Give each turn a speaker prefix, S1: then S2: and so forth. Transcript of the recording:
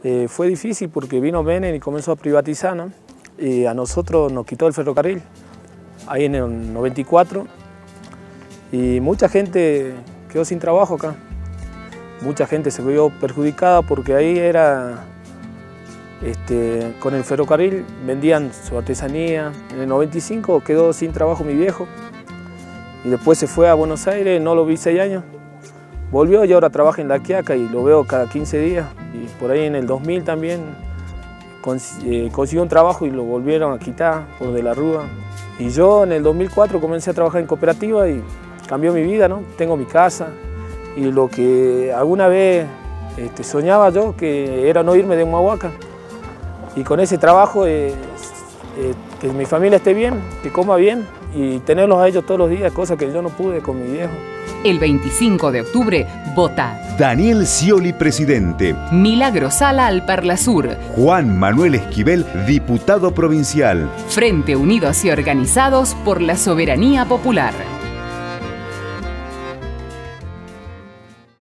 S1: Fue difícil porque vino Menem y comenzó a privatizar, ¿no? Y a nosotros nos quitó el ferrocarril, ahí en el 94, y mucha gente quedó sin trabajo acá. Mucha gente se vio perjudicada porque ahí era, con el ferrocarril vendían su artesanía. En el 95 quedó sin trabajo mi viejo y después se fue a Buenos Aires, no lo vi 6 años. Volvió y ahora trabaja en La Quiaca y lo veo cada 15 días. Y por ahí en el 2000 también consiguió un trabajo y lo volvieron a quitar por De la Rúa. Y yo en el 2004 comencé a trabajar en cooperativa y cambió mi vida, ¿no? Tengo mi casa y lo que alguna vez soñaba yo, que era no irme de Humahuaca. Y con ese trabajo, que mi familia esté bien, que coma bien y tenerlos a ellos todos los días, cosa que yo no pude con mi viejo.
S2: El 25 de octubre, vota
S3: Daniel Scioli, presidente.
S2: Milagro Sala, Alparlasur.
S3: Juan Manuel Esquivel, diputado provincial.
S2: Frente Unidos y Organizados por la Soberanía Popular.